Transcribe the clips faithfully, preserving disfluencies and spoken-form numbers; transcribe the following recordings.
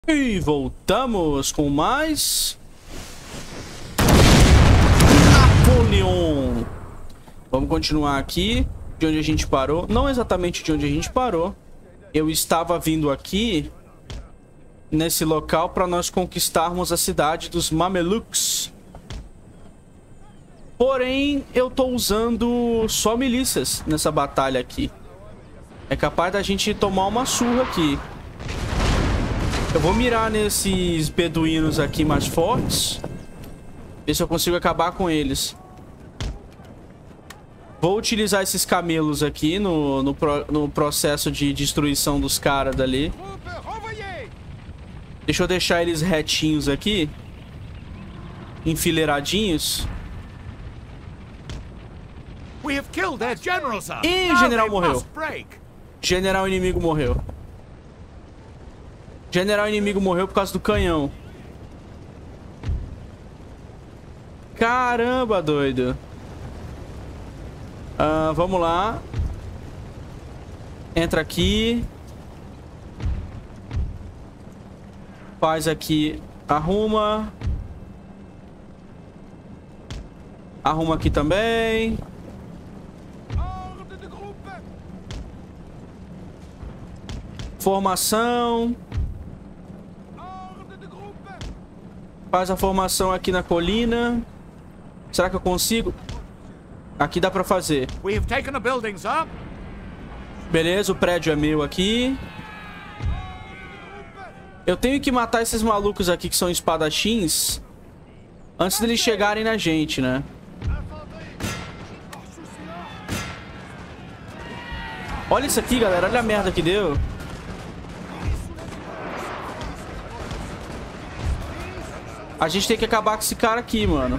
E voltamos com mais Napoleon. Vamos continuar aqui de onde a gente parou. Não exatamente de onde a gente parou. Eu estava vindo aqui nesse local para nós conquistarmos a cidade dos Mamelucos. Porém, eu tô usando só milícias nessa batalha aqui. É capaz da gente tomar uma surra aqui. Eu vou mirar nesses beduínos aqui mais fortes. Ver se eu consigo acabar com eles. Vou utilizar esses camelos aqui no, no, pro, no processo de destruição dos caras dali. Deixa eu deixar eles retinhos aqui. Enfileiradinhos. Ih, o general morreu. General inimigo morreu. General inimigo morreu por causa do canhão. Caramba, doido. Uh, vamos lá. Entra aqui. Faz aqui. Arruma. Arruma aqui também. Formação. Faz a formação aqui na colina. Será que eu consigo? Aqui dá pra fazer. Beleza, o prédio é meu aqui. Eu tenho que matar esses malucos aqui que são espadachins antes deles chegarem na gente, né? Olha isso aqui, galera. Olha a merda que deu. A gente tem que acabar com esse cara aqui, mano.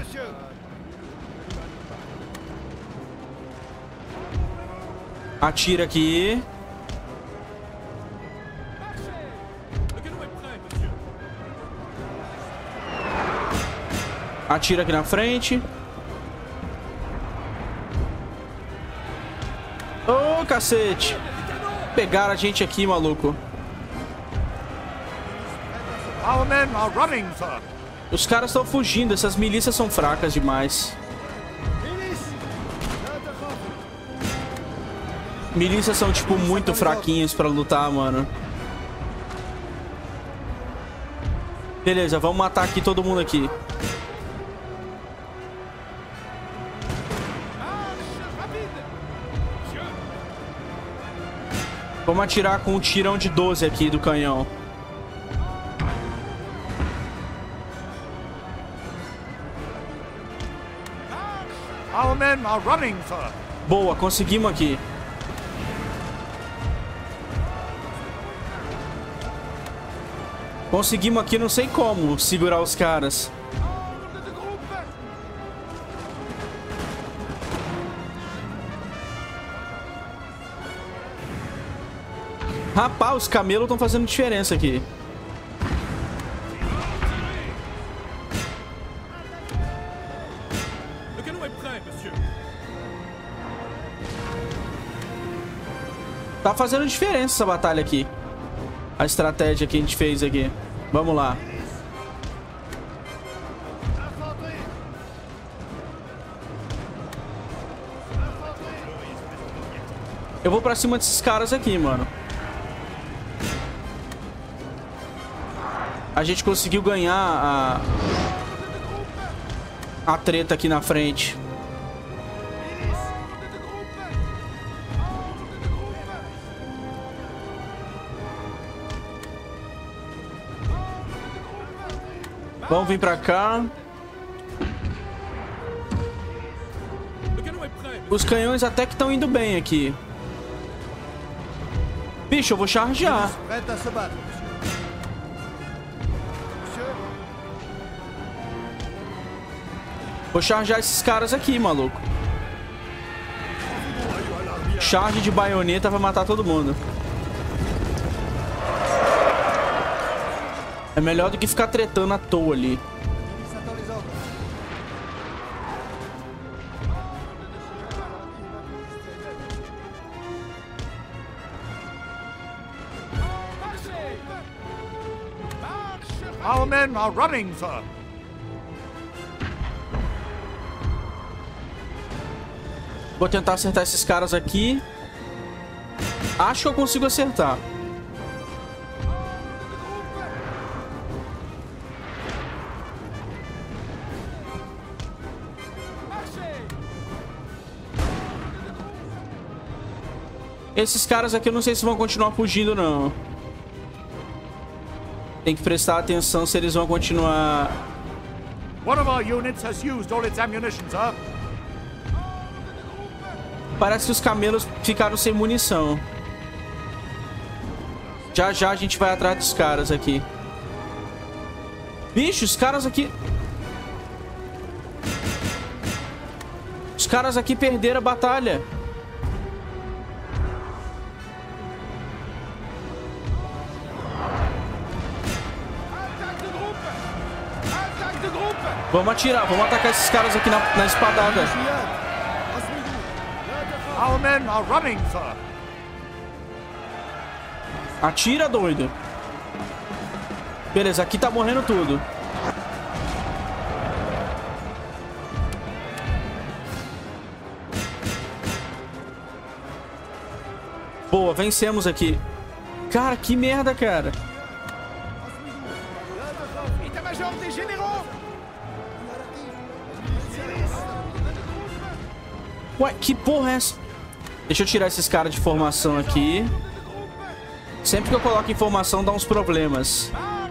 Atira aqui. Atira aqui na frente. Ô, cacete. Pegaram a gente aqui, maluco. Our men are running, sir. Os caras estão fugindo. Essas milícias são fracas demais. Milícias são, tipo, muito fraquinhos pra lutar, mano. Beleza, vamos matar aqui todo mundo aqui. Vamos atirar com um tirão de doze aqui do canhão. Our men are running, sir. Boa, conseguimos aqui. Conseguimos aqui, não sei como, segurar os caras. Rapaz, os camelos estão fazendo diferença aqui. Tá fazendo diferença essa batalha aqui. A estratégia que a gente fez aqui. Vamos lá. Eu vou pra cima desses caras aqui, mano. A gente conseguiu ganhar a... a treta aqui na frente. Vamos vir pra cá. Os canhões até que estão indo bem aqui. Bicho, eu vou chargear. Vou chargear esses caras aqui, maluco. Charge de baioneta vai matar todo mundo. É melhor do que ficar tretando à toa ali. Our men are running, sir. Vou tentar acertar esses caras aqui. Acho que eu consigo acertar. Esses caras aqui eu não sei se vão continuar fugindo, não. Tem que prestar atenção se eles vão continuar. One of our units has used all its ammunition, sir. Parece que os camelos ficaram sem munição. Já já a gente vai atrás dos caras aqui. Bicho, os caras aqui... Os caras aqui perderam a batalha. Vamos atirar, vamos atacar esses caras aqui na, na espadada. Our men are running, sir. Atira, doido. Beleza, aqui tá morrendo tudo. Boa, vencemos aqui. Cara, que merda, cara. Ué, que porra é essa? Deixa eu tirar esses caras de formação aqui. Sempre que eu coloco informação dá uns problemas.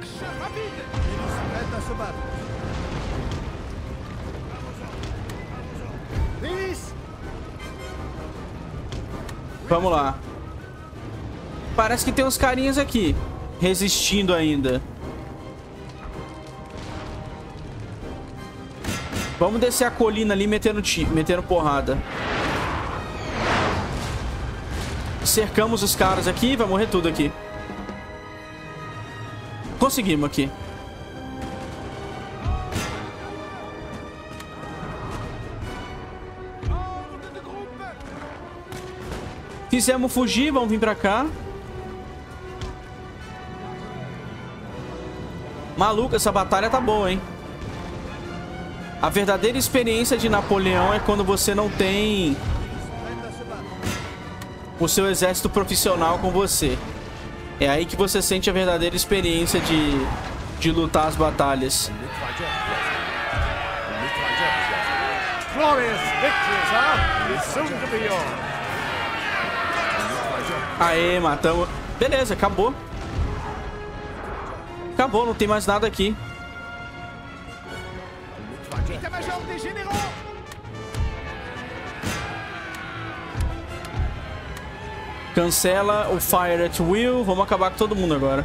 Vamos lá. Parece que tem uns carinhas aqui resistindo ainda. Vamos descer a colina ali metendo, metendo porrada. Cercamos os caras aqui. Vai morrer tudo aqui. Conseguimos aqui. Fizemos fugir. Vamos vir pra cá. Maluco, essa batalha tá boa, hein? A verdadeira experiência de Napoleão é quando você não tem o seu exército profissional com você. É aí que você sente a verdadeira experiência de, de lutar as batalhas. Aê, matamos. Beleza, acabou. Acabou, não tem mais nada aqui. Cancela o Fire at Will. Vamos acabar com todo mundo agora.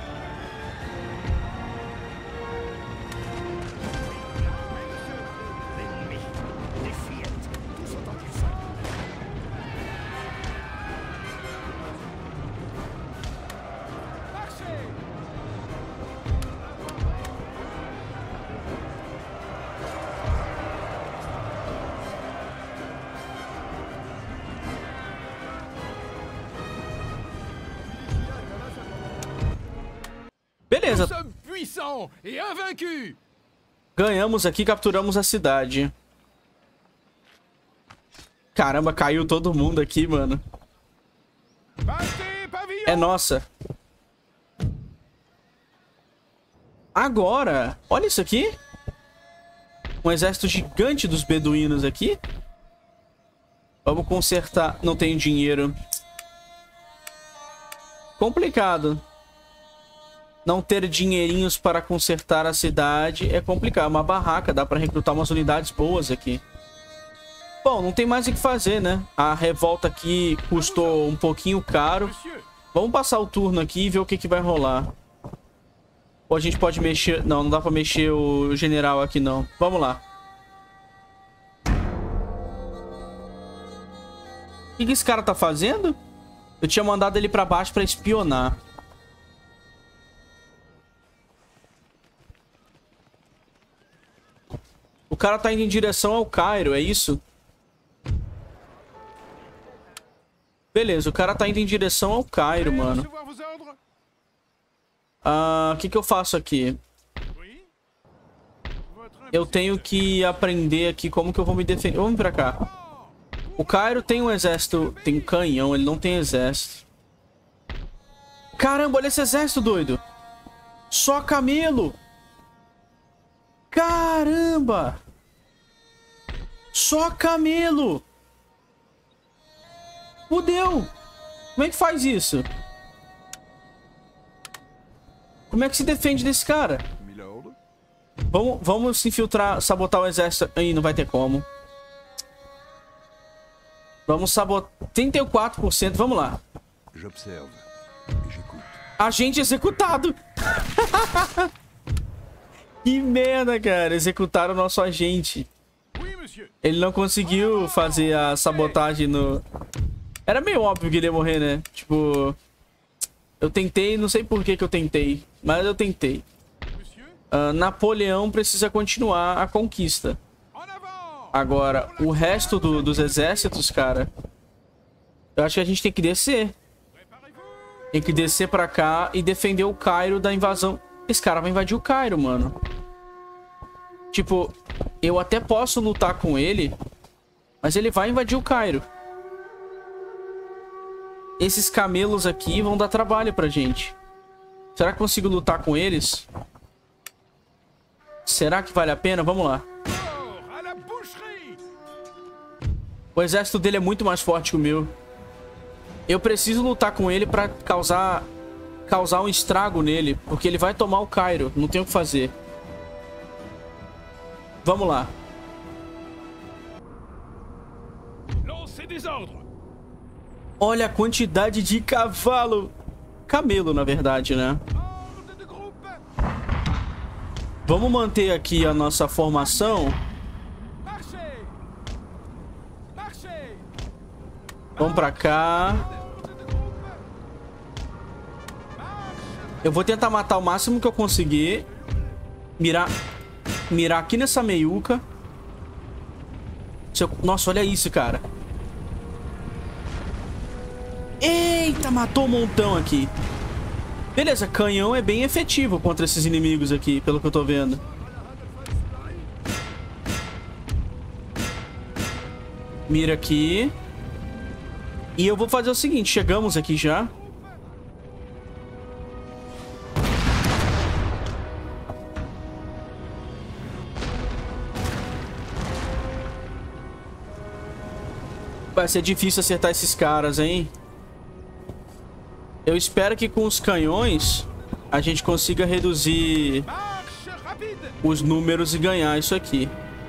Beleza. Ganhamos aqui, capturamos a cidade. Caramba, caiu todo mundo aqui, mano. É nossa. Agora, olha isso aqui. Um exército gigante dos beduínos aqui. Vamos consertar. Não tenho dinheiro. Complicado. Não ter dinheirinhos para consertar a cidade é complicado. Uma barraca, dá para recrutar umas unidades boas aqui. Bom, não tem mais o que fazer, né? A revolta aqui custou um pouquinho caro. Vamos passar o turno aqui e ver o que, que vai rolar. Ou a gente pode mexer... Não, não dá para mexer o general aqui, não. Vamos lá. O que, que esse cara tá fazendo? Eu tinha mandado ele para baixo para espionar. O cara tá indo em direção ao Cairo, é isso? Beleza, o cara tá indo em direção ao Cairo, mano. Ah, o que que eu faço aqui? eu tenho que aprender aqui como que eu vou me defender. Vamos pra cá. O Cairo tem um exército, tem um canhão, ele não tem exército. Caramba, olha esse exército, doido. Só camelo. Caramba. Só camelo. Fudeu. Como é que faz isso? Como é que se defende desse cara? Vamos, vamos se infiltrar, sabotar o exército. Aí, não vai ter como. Vamos sabotar. trinta e quatro por cento, vamos lá. Agente executado. Que merda, cara. Executaram o nosso agente. Ele não conseguiu fazer a sabotagem no... Era meio óbvio que ele ia morrer, né? Tipo... Eu tentei, não sei por que que eu tentei. Mas eu tentei. Uh, Napoleão precisa continuar a conquista. Agora, o resto do, dos exércitos, cara... Eu acho que a gente tem que descer. Tem que descer pra cá e defender o Cairo da invasão. Esse cara vai invadir o Cairo, mano. Tipo, eu até posso lutar com ele, mas ele vai invadir o Cairo. Esses camelos aqui vão dar trabalho pra gente. Será que consigo lutar com eles? Será que vale a pena? Vamos lá. O exército dele é muito mais forte que o meu. Eu preciso lutar com ele pra causar, causar um estrago nele, porque ele vai tomar o Cairo. Não tem o que fazer. Vamos lá. Olha a quantidade de cavalo. Camelo, na verdade, né? Vamos manter aqui a nossa formação. Vamos pra cá. Eu vou tentar matar o máximo que eu conseguir. Mirar... Mirar aqui nessa meiuca. Nossa, olha isso, cara. Eita, matou um montão aqui. Beleza, canhão é bem efetivo contra esses inimigos aqui, pelo que eu tô vendo. Mira aqui. E eu vou fazer o seguinte, chegamos aqui já. Vai ser difícil acertar esses caras, hein? Eu espero que com os canhões a gente consiga reduzir os números e ganhar isso aqui.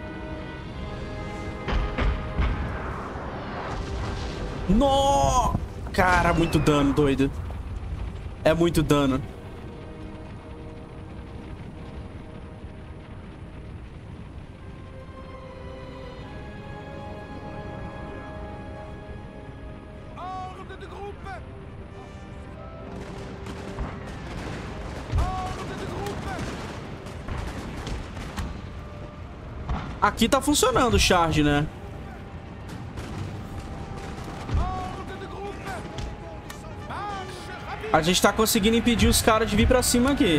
No! Cara, muito dano, doido. É muito dano. Aqui tá funcionando o charge, né? A gente tá conseguindo impedir os caras de vir pra cima aqui.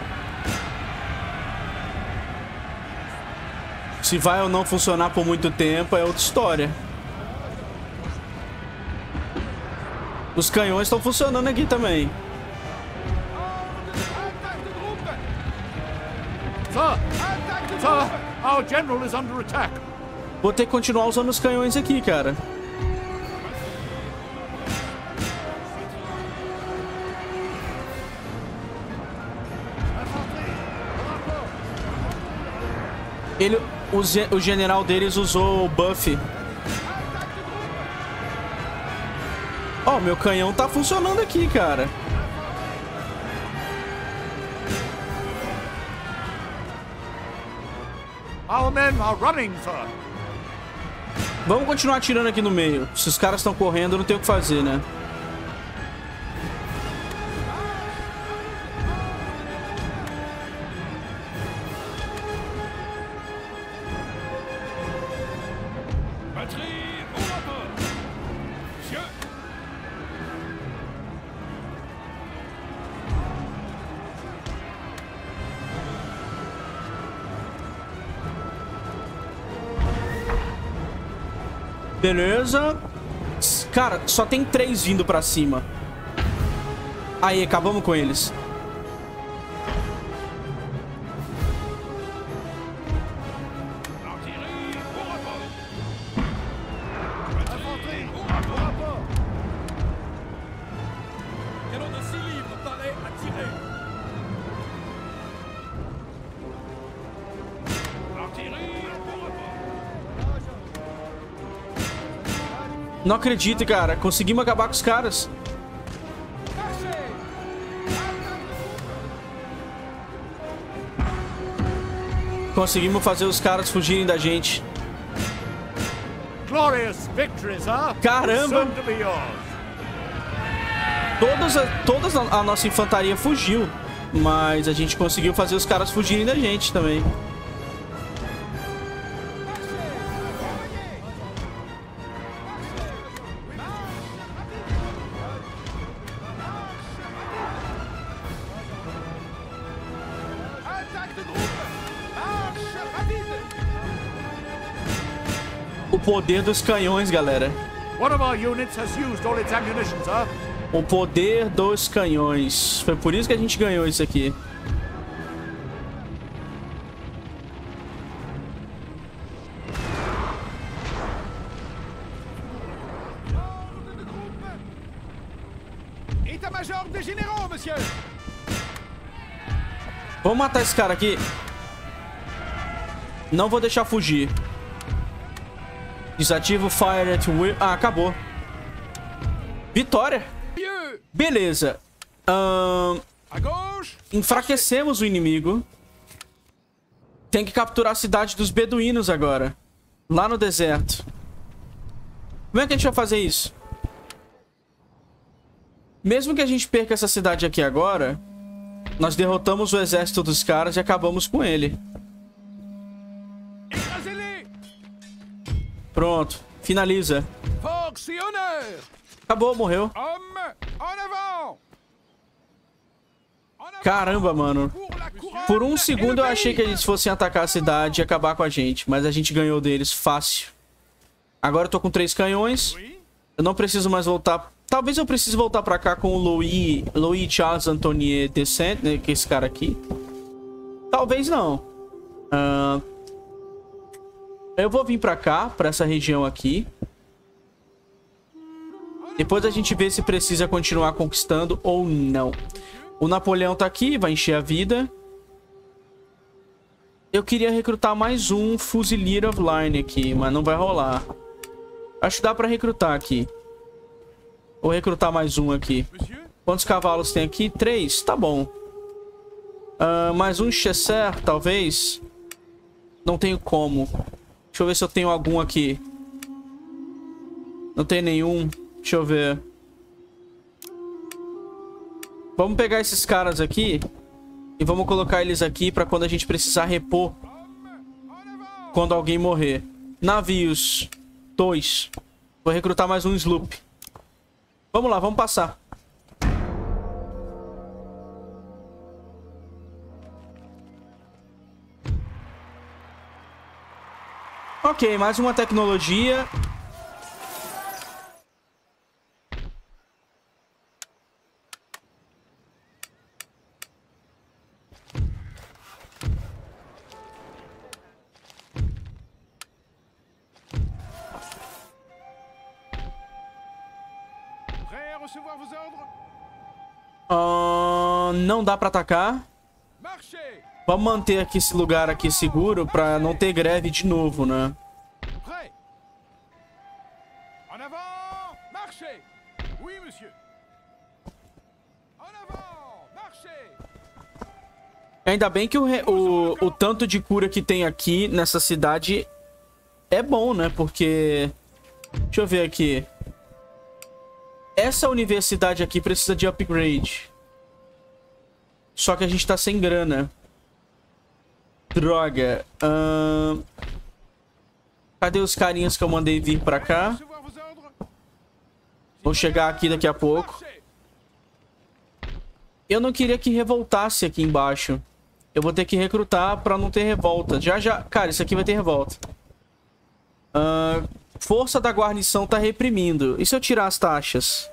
Se vai ou não funcionar por muito tempo é outra história. Os canhões estão funcionando aqui também. Sir! Sir! Our general is under attack. Vou ter que continuar usando os canhões aqui, cara. Ele, o, o general deles usou o buff. Ó, oh, meu canhão tá funcionando aqui, cara. Our men are running, sir. Vamos continuar atirando aqui no meio. Se os caras estão correndo, não tem o que fazer, né? Beleza. Cara, só tem três vindo pra cima. Aí, acabamos com eles. Não acredito, cara. Conseguimos acabar com os caras. Conseguimos fazer os caras fugirem da gente. Caramba! Todas a, todas a, a nossa infantaria fugiu. Mas a gente conseguiu fazer os caras fugirem da gente também. O poder dos canhões, galera. One of our units has used all its ammunition, sir. O poder dos canhões. Foi por isso que a gente ganhou isso aqui. État-major des généraux, monsieur. Vamos matar esse cara aqui. Não vou deixar fugir. Desativo Fire at Will. Ah, acabou. Vitória. Beleza. Um, enfraquecemos o inimigo. Tem que capturar a cidade dos beduínos agora. Lá no deserto. Como é que a gente vai fazer isso? Mesmo que a gente perca essa cidade aqui agora, nós derrotamos o exército dos caras e acabamos com ele. Pronto. Finaliza. Acabou, morreu. Caramba, mano. Por um segundo eu achei que eles fossem atacar a cidade e acabar com a gente. Mas a gente ganhou deles fácil. Agora eu tô com três canhões. Eu não preciso mais voltar. Talvez eu precise voltar pra cá com o Louis, Louis Charles Antoine Descent, né? Que é esse cara aqui. Talvez não. Uh, eu vou vir pra cá, pra essa região aqui. Depois a gente vê se precisa continuar conquistando ou não. O Napoleão tá aqui, vai encher a vida. Eu queria recrutar mais um Fusilier of Line aqui, mas não vai rolar. Acho que dá pra recrutar aqui. Vou recrutar mais um aqui. Quantos cavalos tem aqui? Três? Tá bom. Uh, mais um Chasseur, talvez. Não tenho como. Deixa eu ver se eu tenho algum aqui. Não tem nenhum. Deixa eu ver. Vamos pegar esses caras aqui. E vamos colocar eles aqui pra quando a gente precisar repor. Quando alguém morrer. Navios. Dois. Vou recrutar mais um sloop. Vamos lá, vamos passar. Ok, mais uma tecnologia. Uh, não dá pra atacar. Vamos manter aqui esse lugar aqui seguro pra não ter greve de novo, né? Ainda bem que o, o, o tanto de cura que tem aqui nessa cidade é bom, né? Porque... Deixa eu ver aqui. Essa universidade aqui precisa de upgrade. Só que a gente tá sem grana. Droga. Uh... Cadê os carinhas que eu mandei vir pra cá? Vou chegar aqui daqui a pouco. Eu não queria que revoltasse aqui embaixo. Eu vou ter que recrutar pra não ter revolta. Já, já... Cara, isso aqui vai ter revolta. Uh... Força da guarnição tá reprimindo. E se eu tirar as taxas?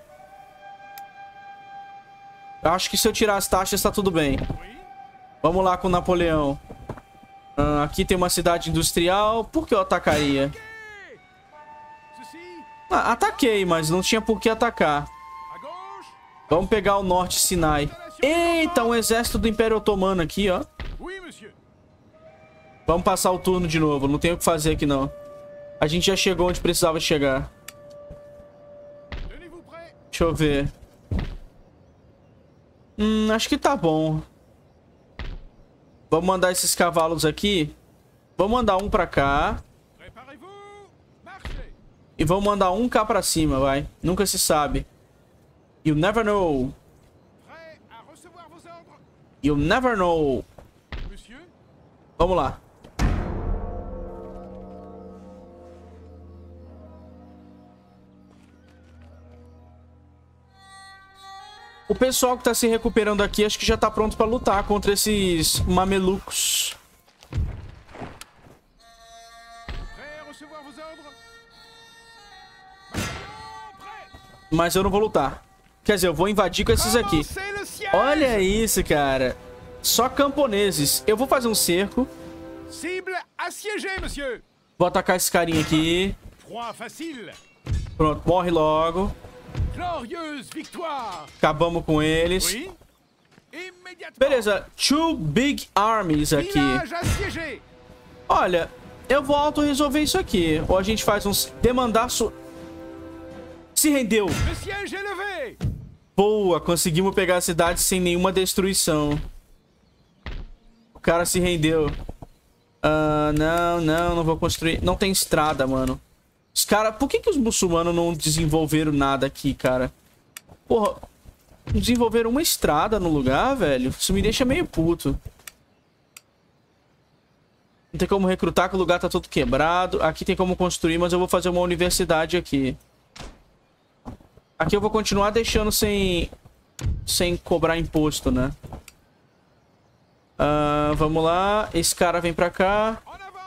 Eu acho que se eu tirar as taxas tá tudo bem. Vamos lá com o Napoleão. Ah, aqui tem uma cidade industrial. Por que eu atacaria? Ah, ataquei, mas não tinha por que atacar. Vamos pegar o norte Sinai. Eita, um exército do Império Otomano aqui, ó. Vamos passar o turno de novo. Não tem o que fazer aqui, não. A gente já chegou onde precisava chegar. Deixa eu ver. Hum, acho que tá bom. Vamos mandar esses cavalos aqui. Vamos mandar um pra cá. E vamos mandar um cá pra cima, vai. Nunca se sabe. You never know. You never know. Vamos lá. O pessoal que tá se recuperando aqui, acho que já tá pronto pra lutar contra esses mamelucos. Mas eu não vou lutar. Quer dizer, eu vou invadir com esses aqui. Olha isso, cara. Só camponeses. Eu vou fazer um cerco. Vou atacar esse carinha aqui. Pronto, morre logo. Acabamos com eles. Beleza, two big armies aqui. Olha, eu vou auto-resolver isso aqui. Ou a gente faz uns... Demandar... Su... Se rendeu. Boa, conseguimos pegar a cidade sem nenhuma destruição. O cara se rendeu. Ah, não, não, não vou construir. Não tem estrada, mano. Os caras... Por que que os muçulmanos não desenvolveram nada aqui, cara? Porra, não desenvolveram uma estrada no lugar, velho? Isso me deixa meio puto. Não tem como recrutar, que o lugar tá todo quebrado. Aqui tem como construir, mas eu vou fazer uma universidade aqui. Aqui eu vou continuar deixando sem... Sem cobrar imposto, né? Uh, vamos lá. Esse cara vem pra cá.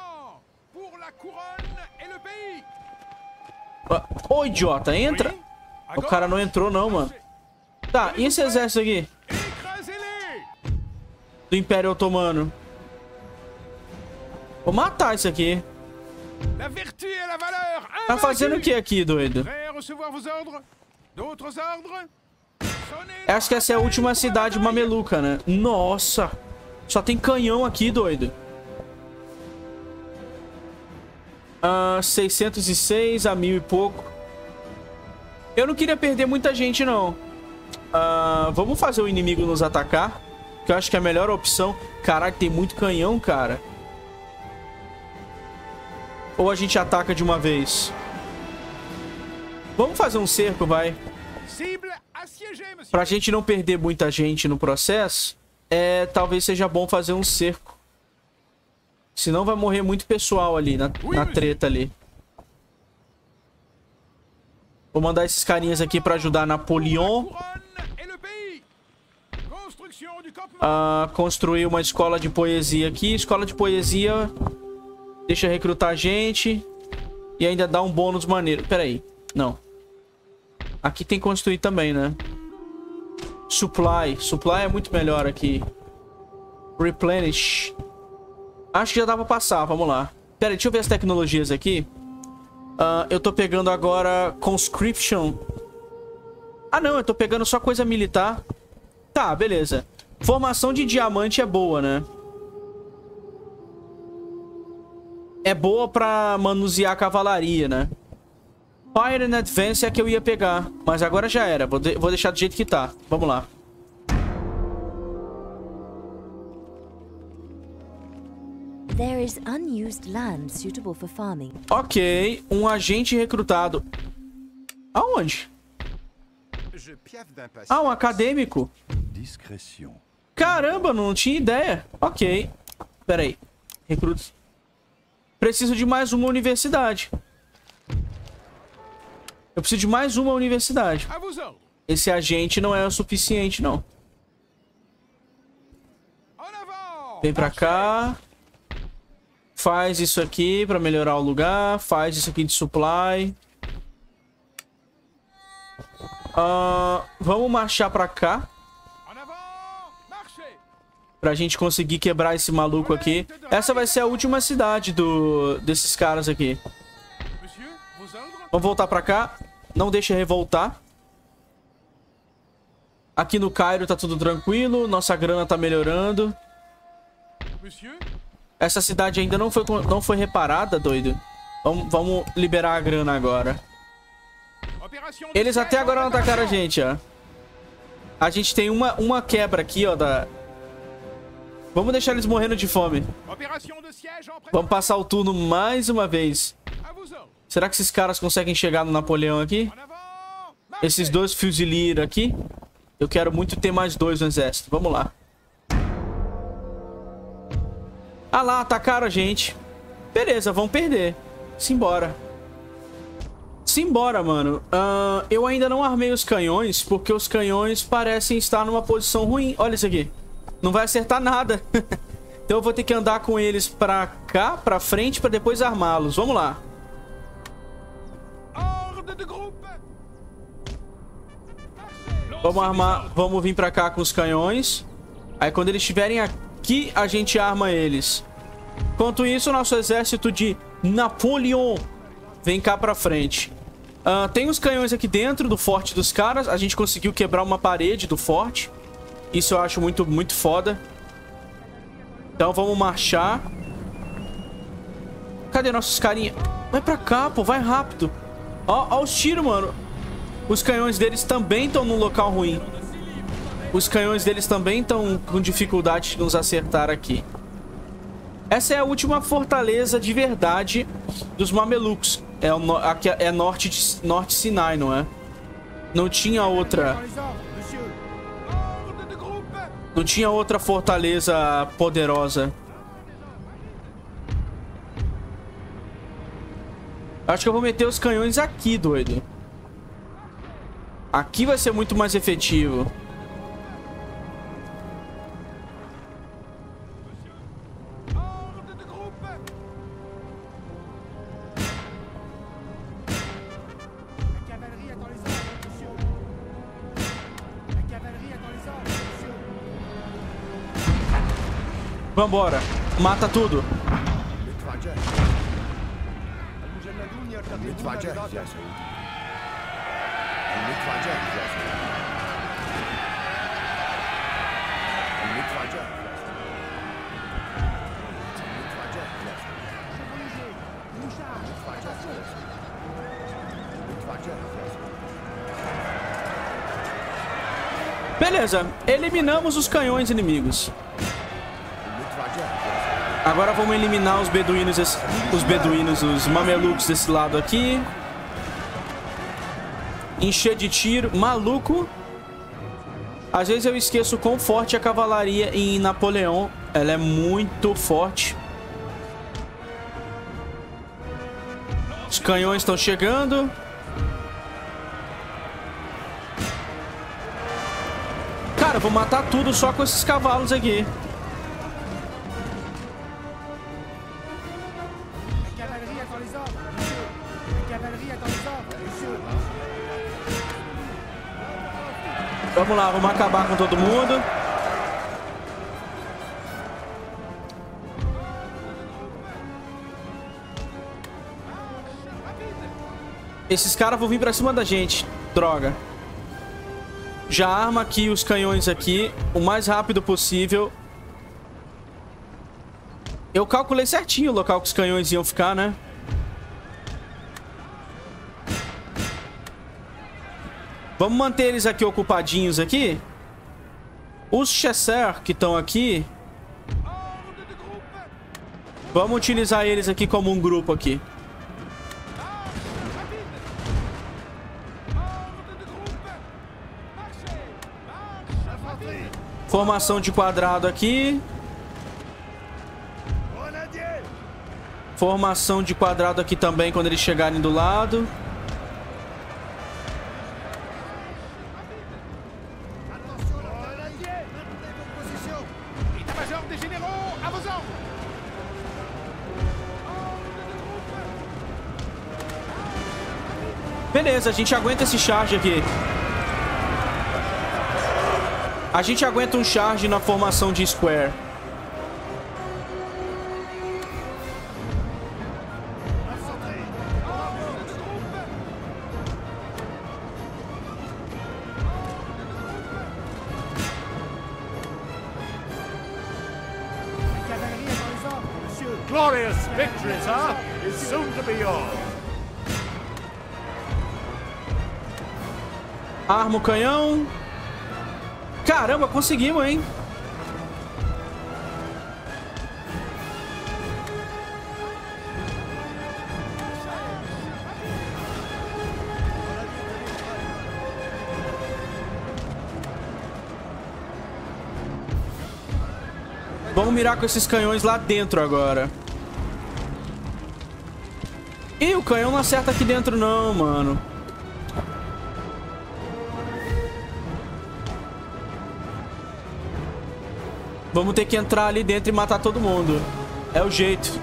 Ô, oh, idiota, entra. O cara não entrou, não, mano. Tá, e esse exército aqui? Do Império Otomano. Vou matar isso aqui. Tá fazendo o que aqui, doido? Acho que essa é a última cidade mameluca, né? Nossa. Só tem canhão aqui, doido. Uh, seiscentos e seis a mil e pouco. Eu não queria perder muita gente, não. Uh, vamos fazer o inimigo nos atacar, que eu acho que é a melhor opção. Caraca, tem muito canhão, cara. Ou a gente ataca de uma vez? Vamos fazer um cerco, vai. Pra gente não perder muita gente no processo, é, talvez seja bom fazer um cerco. Senão vai morrer muito pessoal ali, na, na treta ali. Vou mandar esses carinhas aqui pra ajudar Napoleão. A construir uma escola de poesia aqui. Escola de poesia. Deixa recrutar gente. E ainda dá um bônus maneiro. Pera aí. Não. Aqui tem que construir também, né? Supply. Supply é muito melhor aqui. Replenish. Acho que já dá pra passar, vamos lá. Pera aí, deixa eu ver as tecnologias aqui. Uh, eu tô pegando agora Conscription. Ah, não, eu tô pegando só coisa militar. Tá, beleza. Formação de diamante é boa, né? É boa pra manusear a cavalaria, né? Fire and Advance é a que eu ia pegar. Mas agora já era, vou, de vou deixar do jeito que tá. Vamos lá. There is unused land suitable for farming. Ok, um agente recrutado. Aonde? Ah, um acadêmico. Caramba, não tinha ideia. Ok. Pera aí. Recruta. Preciso de mais uma universidade. Eu preciso de mais uma universidade. Esse agente não é o suficiente, não. Vem pra cá. Faz isso aqui pra melhorar o lugar. Faz isso aqui de supply. Uh, vamos marchar pra cá. Pra gente conseguir quebrar esse maluco aqui. Essa vai ser a última cidade do, desses caras aqui. Vamos voltar pra cá. Não deixa revoltar. Aqui no Cairo tá tudo tranquilo. Nossa grana tá melhorando. Essa cidade ainda não foi, não foi reparada, doido. Vamos, vamos liberar a grana agora. Eles até agora não atacaram a gente, ó. A gente tem uma, uma quebra aqui, ó, da... Vamos deixar eles morrendo de fome. Vamos passar o turno mais uma vez. Será que esses caras conseguem chegar no Napoleão aqui? Esses dois fuzileiros aqui. Eu quero muito ter mais dois no exército. Vamos lá. Ah lá, atacaram a gente. Beleza, vamos perder. Simbora. Simbora, mano. Uh, eu ainda não armei os canhões, porque os canhões parecem estar numa posição ruim. Olha isso aqui. Não vai acertar nada. Então eu vou ter que andar com eles pra cá, pra frente, pra depois armá-los. Vamos lá. Vamos armar, vamos vir pra cá com os canhões. Aí quando eles estiverem aqui, a gente arma eles. Enquanto isso, o nosso exército de Napoleão vem cá pra frente. Uh, tem os canhões aqui dentro do forte dos caras. A gente conseguiu quebrar uma parede do forte. Isso eu acho muito, muito foda. Então vamos marchar. Cadê nossos carinha? Vai pra cá, pô. Vai rápido. Ó, ó os tiros, mano. Os canhões deles também estão num local ruim. Os canhões deles também estão com dificuldade de nos acertar aqui. Essa é a última fortaleza de verdade dos mamelucos. É, o no... aqui é norte, de... norte Sinai, não é? Não tinha outra... Não tinha outra fortaleza poderosa. Acho que eu vou meter os canhões aqui, doido. Aqui vai ser muito mais efetivo. Vambora. Mata tudo. Beleza. Eliminamos os canhões inimigos. Agora vamos eliminar os beduínos, os beduínos, os mamelucos desse lado aqui. Encher de tiro. Maluco. Às vezes eu esqueço quão forte é a cavalaria em Napoleão. Ela é muito forte. Os canhões estão chegando. Cara, eu vou matar tudo só com esses cavalos aqui. Vamos lá, vamos acabar com todo mundo. Esses caras vão vir pra cima da gente. Droga. Já arma aqui os canhões aqui o mais rápido possível. Eu calculei certinho o local que os canhões iam ficar, né? Vamos manter eles aqui ocupadinhos aqui. Os Chasseurs que estão aqui, vamos utilizar eles aqui como um grupo aqui. Formação de quadrado aqui. Formação de quadrado aqui também quando eles chegarem do lado. Beleza, a gente aguenta esse charge aqui. A gente aguenta um charge na formação de square. Glorious victory, sir, is soon to be yours. Arma o canhão. Caramba, conseguimos, hein? Vamos mirar com esses canhões lá dentro agora. Ih, o canhão não acerta aqui dentro não, mano. Vamos ter que entrar ali dentro e matar todo mundo. É o jeito.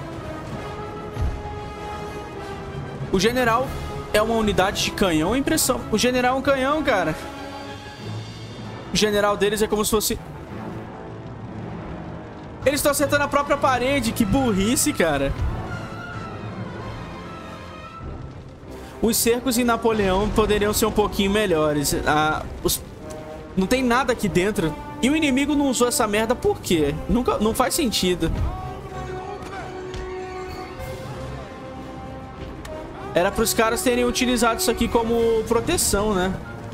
O general é uma unidade de canhão, é impressão. O general é um canhão, cara. O general deles é como se fosse... Eles estão acertando a própria parede. Que burrice, cara. Os cercos em Napoleão poderiam ser um pouquinho melhores. Ah, os... Não tem nada aqui dentro. E o inimigo não usou essa merda por quê? Nunca, não faz sentido. Era para os caras terem utilizado isso aqui como proteção, né?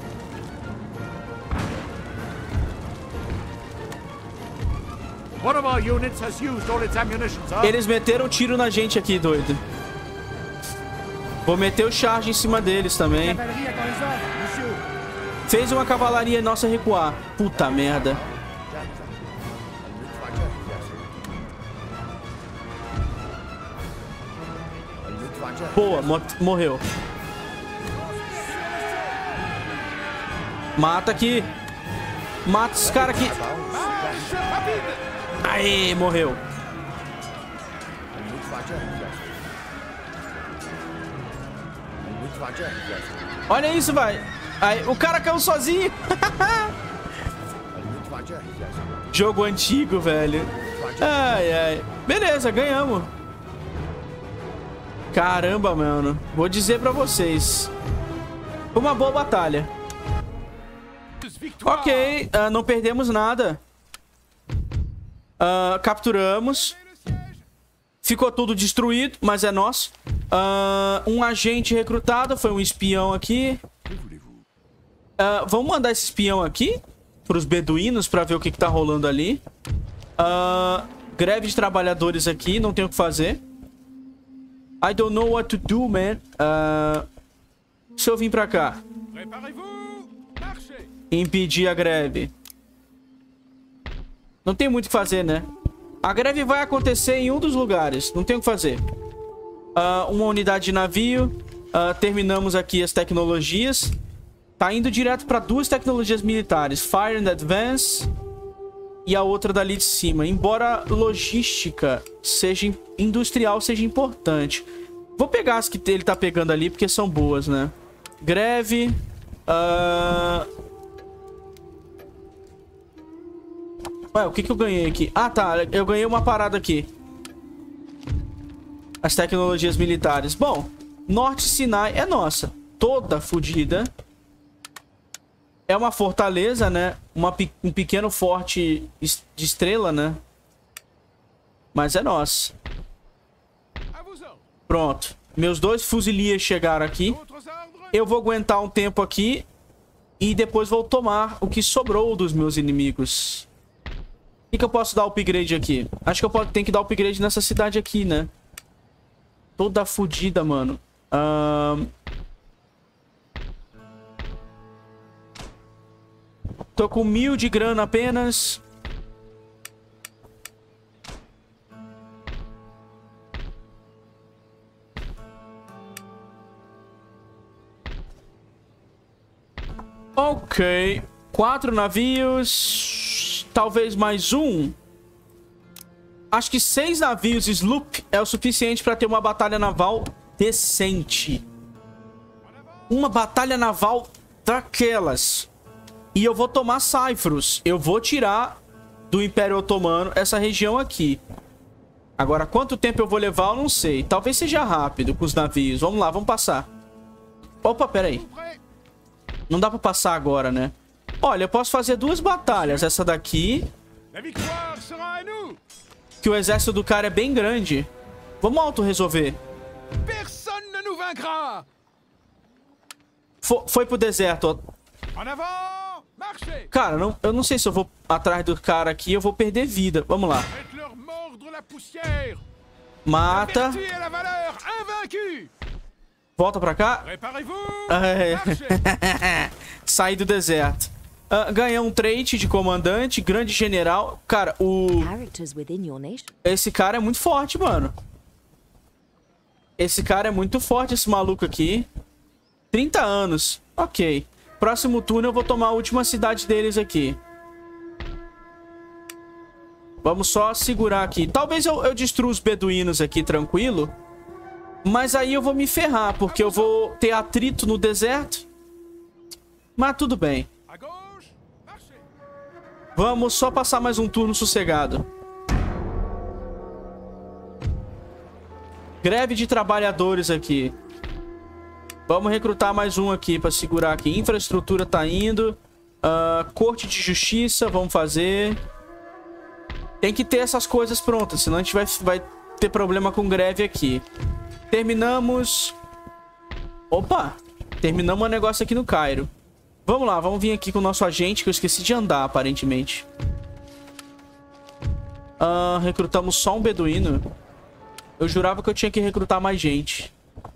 One of our units has used all its ammunition, sir. Eles meteram tiro na gente aqui, doido. Vou meter o charge em cima deles também. Fez uma cavalaria nossa recuar. Puta merda. Boa, mo morreu. Mata aqui. Mata esses caras aqui. Aê, morreu. Olha isso, vai. Aí, o cara caiu sozinho. Jogo antigo, velho. Ai, ai. Beleza, ganhamos. Caramba, mano. Vou dizer pra vocês. Foi uma boa batalha. Ok, uh, não perdemos nada. Uh, capturamos. Ficou tudo destruído, mas é nosso. Uh, um agente recrutado. Foi um espião aqui. Uh, vamos mandar esse espião aqui para os beduínos para ver o que, que tá rolando ali. Uh, greve de trabalhadores aqui. Não tem o que fazer. I don't know what to do, man. Uh, se eu vim pra cá. Impedir a greve. Não tem muito o que fazer, né? A greve vai acontecer em um dos lugares. Não tem o que fazer. Uh, uma unidade de navio. Uh, terminamos aqui as tecnologias. Tá indo direto para duas tecnologias militares. Fire and Advance. E a outra dali de cima. Embora logística seja industrial seja importante. Vou pegar as que ele tá pegando ali, porque são boas, né? Greve. Uh... Ué, o que que eu ganhei aqui? Ah, tá. Eu ganhei uma parada aqui. As tecnologias militares. Bom, Norte Sinai é nossa. Toda fodida. É uma fortaleza, né? Uma, um pequeno forte de estrela, né? Mas é nossa. Pronto. Meus dois fuziliers chegaram aqui. Eu vou aguentar um tempo aqui. E depois vou tomar o que sobrou dos meus inimigos. O que, que eu posso dar upgrade aqui? Acho que eu posso, tenho que dar upgrade nessa cidade aqui, né? Toda fodida, mano. Ahn... Tô com mil de grana apenas. Ok. Quatro navios. Talvez mais um. Acho que seis navios sloop é o suficiente para ter uma batalha naval decente. uma batalha naval daquelas. E eu vou tomar Cyprus. Eu vou tirar do Império Otomano essa região aqui. Agora, quanto tempo eu vou levar, eu não sei. Talvez seja rápido com os navios. Vamos lá, vamos passar. Opa, peraí. Não dá pra passar agora, né? Olha, eu posso fazer duas batalhas. Essa daqui. Que o exército do cara é bem grande. Vamos auto-resolver. Fo- foi pro deserto. Cara, não, eu não sei se eu vou atrás do cara aqui. Eu vou perder vida. Vamos lá. Mata. Volta pra cá. É. Sair do deserto. Uh, ganhar um trait de comandante, grande general. Cara, o... Esse cara é muito forte, mano. Esse cara é muito forte, esse maluco aqui. trinta anos. Ok. Próximo turno eu vou tomar a última cidade deles aqui. Vamos só segurar aqui. Talvez eu, eu destrua os beduínos aqui, tranquilo. Mas aí eu vou me ferrar, porque eu vou ter atrito no deserto. Mas tudo bem. Vamos só passar mais um turno sossegado. Greve de trabalhadores aqui. Vamos recrutar mais um aqui pra segurar aqui. Infraestrutura tá indo. Uh, Corte de Justiça, vamos fazer. Tem que ter essas coisas prontas, senão a gente vai, vai ter problema com greve aqui. Terminamos... Opa! Terminamos um negócio aqui no Cairo. Vamos lá, vamos vir aqui com o nosso agente, que eu esqueci de andar, aparentemente. Uh, recrutamos só um beduíno. Eu jurava que eu tinha que recrutar mais gente.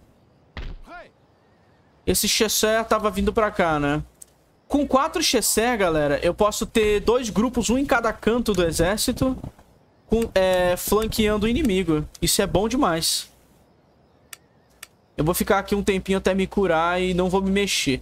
Esse Chesser tava vindo pra cá, né? Com quatro Chesser, galera, eu posso ter dois grupos, um em cada canto do exército, com, é, flanqueando o inimigo. Isso é bom demais. Eu vou ficar aqui um tempinho até me curar e não vou me mexer.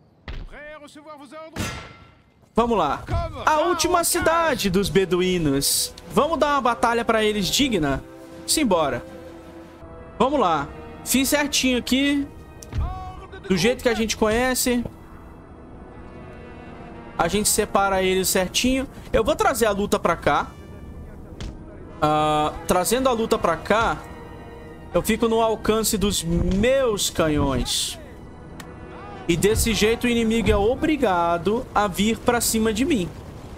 Vamos lá. A última cidade dos beduínos. Vamos dar uma batalha pra eles digna? Simbora. Vamos lá. Fiz certinho aqui. Do jeito que a gente conhece. A gente separa eles certinho. Eu vou trazer a luta pra cá. Uh, trazendo a luta pra cá, eu fico no alcance dos meus canhões. E desse jeito o inimigo é obrigado a vir pra cima de mim.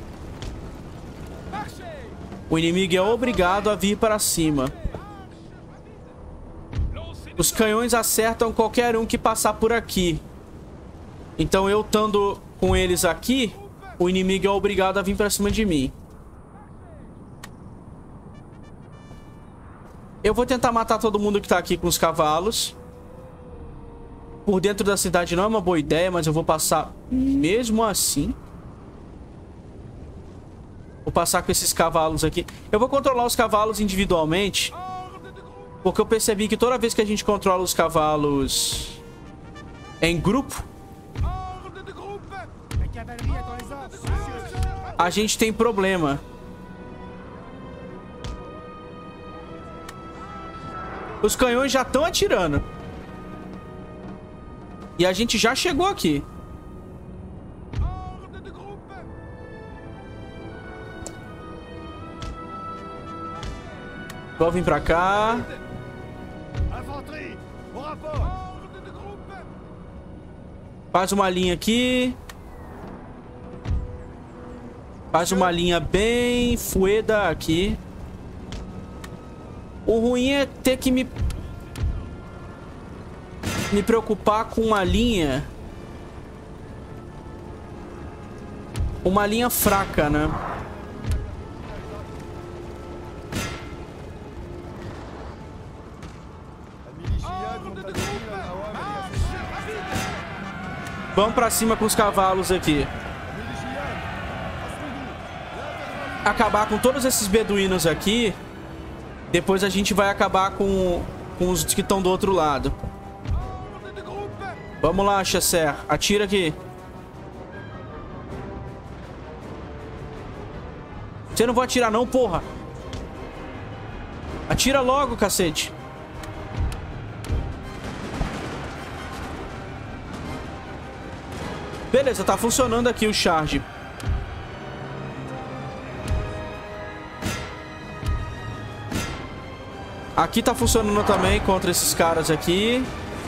O inimigo é obrigado a vir para cima. Os canhões acertam qualquer um que passar por aqui. Então eu estando com eles aqui, o inimigo é obrigado a vir para cima de mim. Eu vou tentar matar todo mundo que tá aqui com os cavalos. Por dentro da cidade não é uma boa ideia, mas eu vou passar mesmo assim. Vou passar com esses cavalos aqui. Eu vou controlar os cavalos individualmente, porque eu percebi que toda vez que a gente controla os cavalos em grupo, a gente tem problema. Os canhões já estão atirando. E a gente já chegou aqui. Vou vir pra cá. Faz uma linha aqui. Faz uma linha bem fueda aqui. O ruim é ter que me... me preocupar com uma linha. Uma linha fraca, né? Vamos pra cima com os cavalos aqui. Acabar com todos esses beduínos aqui. Depois a gente vai acabar com, com os que estão do outro lado. Vamos lá, Chesser. Atira aqui. Você não vai atirar não, porra. Atira logo, cacete. Beleza, tá funcionando aqui o charge. Aqui tá funcionando também contra esses caras aqui.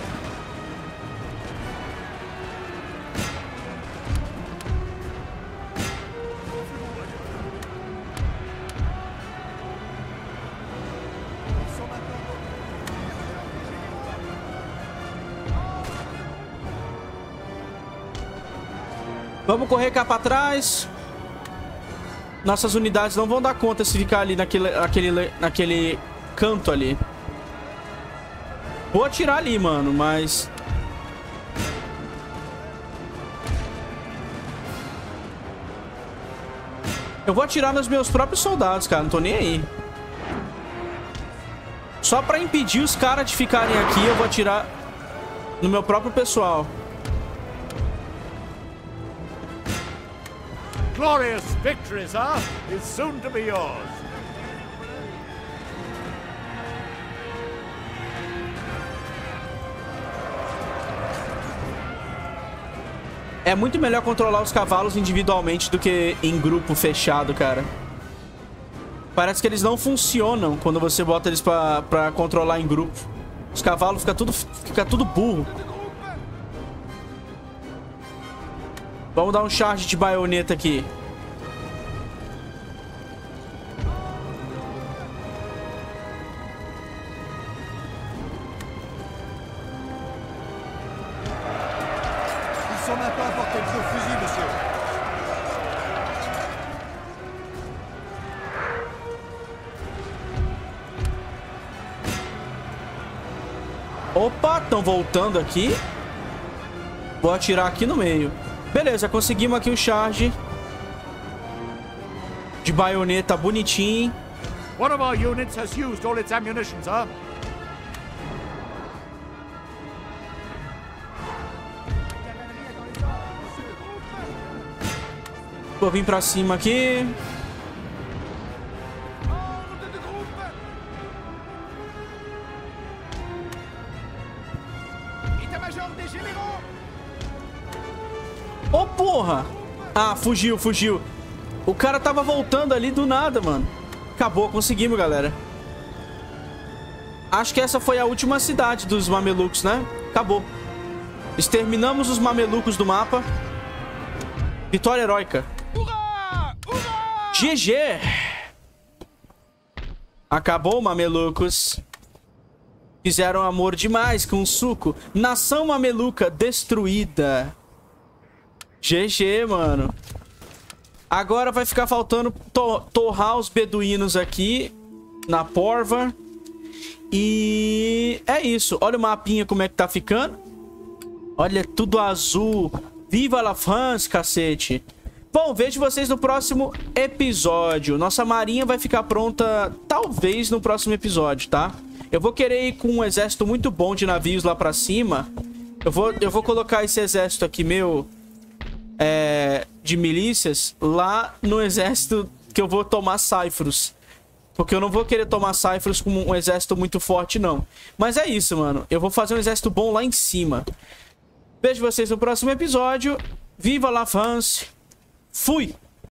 Vamos correr cá pra trás. Nossas unidades não vão dar conta se ficar ali naquele, naquele, naquele canto ali. Vou atirar ali, mano, mas... eu vou atirar nos meus próprios soldados, cara. Não tô nem aí. Só pra impedir os caras de ficarem aqui, eu vou atirar no meu próprio pessoal. Glorious victory, sir, is soon to be yours. É muito melhor controlar os cavalos individualmente do que em grupo fechado, cara. Parece que eles não funcionam quando você bota eles pra, pra controlar em grupo. Os cavalos ficam tudo, fica tudo burro. Vamos dar um charge de baioneta aqui. Ils sont maintenant à portée de vos fusils, monsieur. Opa, estão voltando aqui. Vou atirar aqui no meio. Beleza, conseguimos aqui o charge de baioneta bonitinho. One of our units has used all its ammunition, sir. Vou vir pra cima aqui. Ô, oh, porra! Ah, fugiu, fugiu. O cara tava voltando ali do nada, mano. Acabou, conseguimos, galera. Acho que essa foi a última cidade dos mamelucos, né? Acabou. Exterminamos os mamelucos do mapa. Vitória heróica. G G! Acabou, mamelucos. Fizeram amor demais com o suco. Nação mameluca destruída. G G, mano. Agora vai ficar faltando to torrar os beduínos aqui na porva. E é isso. Olha o mapinha como é que tá ficando. Olha, tudo azul. Viva la France, cacete. Bom, vejo vocês no próximo episódio. Nossa marinha vai ficar pronta talvez no próximo episódio, tá? Eu vou querer ir com um exército muito bom de navios lá pra cima. Eu vou, eu vou colocar esse exército aqui meu... É, de milícias lá no exército que eu vou tomar Cyprus. Porque eu não vou querer tomar Cyprus com um exército muito forte, não. Mas é isso, mano. Eu vou fazer um exército bom lá em cima. Vejo vocês no próximo episódio. Viva la France. Fui!